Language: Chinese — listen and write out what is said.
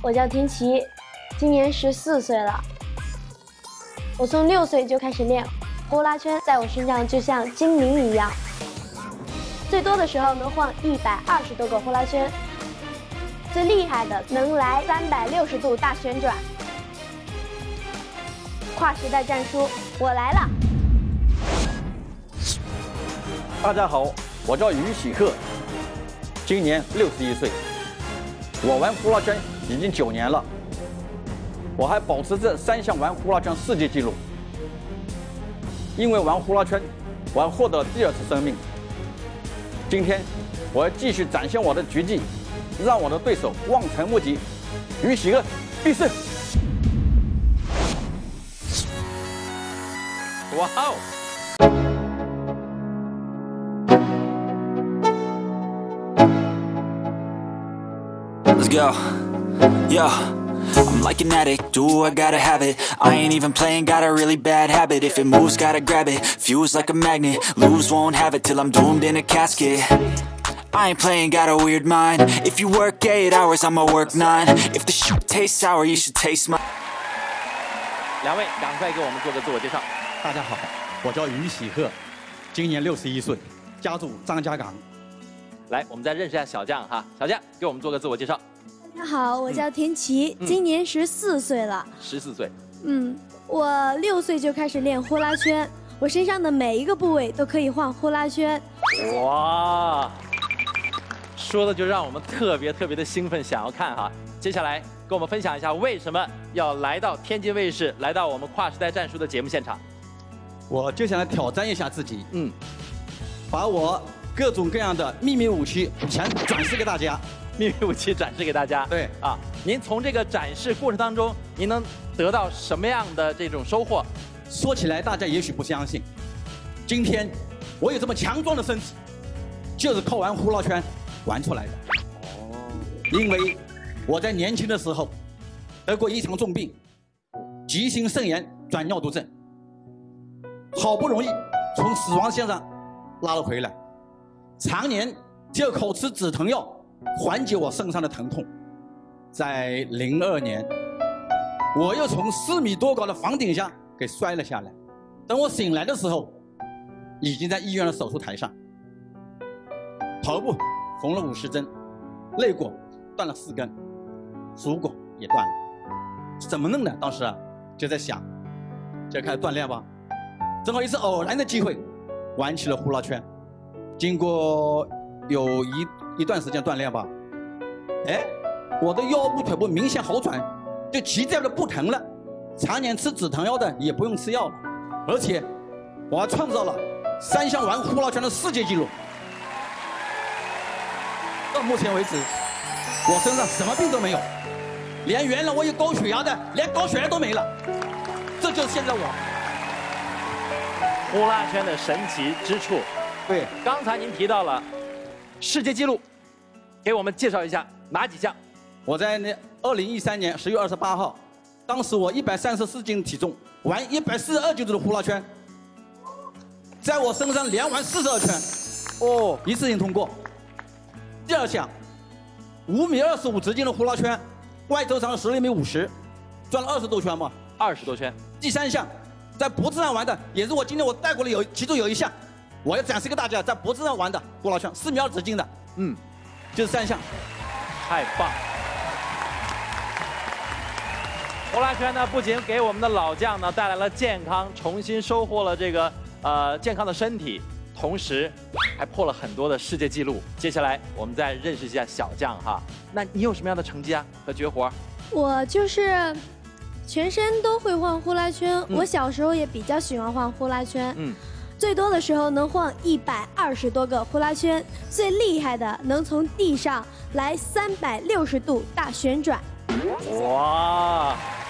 我叫田琪，今年14岁了。我从6岁就开始练呼啦圈，在我身上就像精灵一样，最多的时候能晃120多个呼啦圈，最厉害的能来360度大旋转。跨时代战书，我来了！ 大家好，我叫于喜鹤，今年61岁。我玩呼啦圈已经9年了，我还保持着3项玩呼啦圈世界纪录。因为玩呼啦圈，我还获得了第2次生命。今天，我要继续展现我的绝技，让我的对手望尘莫及。于喜鹤必胜！哇哦！ Let's go. Yo, I'm like an addict, do I gotta have it. I ain't even playing, got a really bad habit. If it moves, gotta grab it, fuse like a magnet. Lose, won't have it till I'm doomed in a casket. I ain't playing, got a weird mind. If you work 8 hours, I'ma work 9. If the shit tastes sour, you should taste my. 2位赶快给我们做个自我介绍。 大家好，我叫于喜鹤，今年61岁，家住张家港。 来，我们再认识一下小将哈，小将给我们做个自我介绍。 大家好，我叫田琪，今年14岁了。 14岁。 我6岁就开始练呼啦圈，我身上的每一个部位都可以晃呼啦圈。 哇，说的就让我们特别的兴奋，想要看哈。接下来跟我们分享一下为什么要来到天津卫视，来到我们跨时代战术的节目现场。 我就想来挑战一下自己，把我各种各样的秘密武器全展示给大家。 秘密武器展示给大家。 对啊，您从这个展示过程当中，您能得到什么样的这种收获？ 说起来大家也许不相信，今天我有这么强壮的身体，就是靠玩呼啦圈玩出来的。哦，因为我在年轻的时候得过一场重病，急性肾炎转尿毒症，好不容易从死亡线上拉了回来，常年就口吃止疼药缓解我身上的疼痛。在02年，我又从4米多高的房顶下给摔了下来。等我醒来的时候，已经在医院的手术台上，头部缝了50针，肋骨断了4根，足骨也断了。怎么弄的？当时就在想，就开始锻炼吧。正好一次偶然的机会，玩起了呼啦圈。经过有一段时间锻炼吧，我的腰部腿部明显好转，就脊椎的不疼了，常年吃止疼药的也不用吃药了，而且我还创造了3项玩呼啦圈的世界纪录。到目前为止，我身上什么病都没有，连原来我有高血压的，连高血压都没了，这就是现在我。 呼啦圈的神奇之处。 对， 刚才您提到了世界纪录，给我们介绍一下哪几项？ 我在2013年10月28号，当时我134斤体重，玩142斤的呼啦圈，在我身上连玩42圈，一次性通过。第2项，5米25直径的呼啦圈，外周长16米50，转了20多圈嘛 ，20多圈。 第3项，在脖子上玩的，也是我今天我带过的其中有一项，我要展示给大家，在脖子上玩的呼啦圈，4米2直径的，就是3项， 太棒！呼啦圈呢，不仅给我们的老将呢带来了健康，重新收获了这个健康的身体，同时还破了很多的世界纪录。接下来我们再认识一下小将哈，那你有什么样的成绩啊和绝活？ 我就是全身都会晃呼啦圈，我小时候也比较喜欢晃呼啦圈，最多的时候能晃120多个呼啦圈，最厉害的能从地上来360度大旋转。 哇！